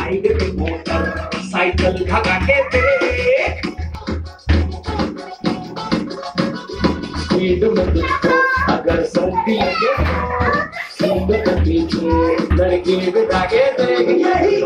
Side में motor cycle भगा के देख। स्पीड में देखो अगर सर्दी लगे तो सीट के पीछे लड़की बिठा के देख। यही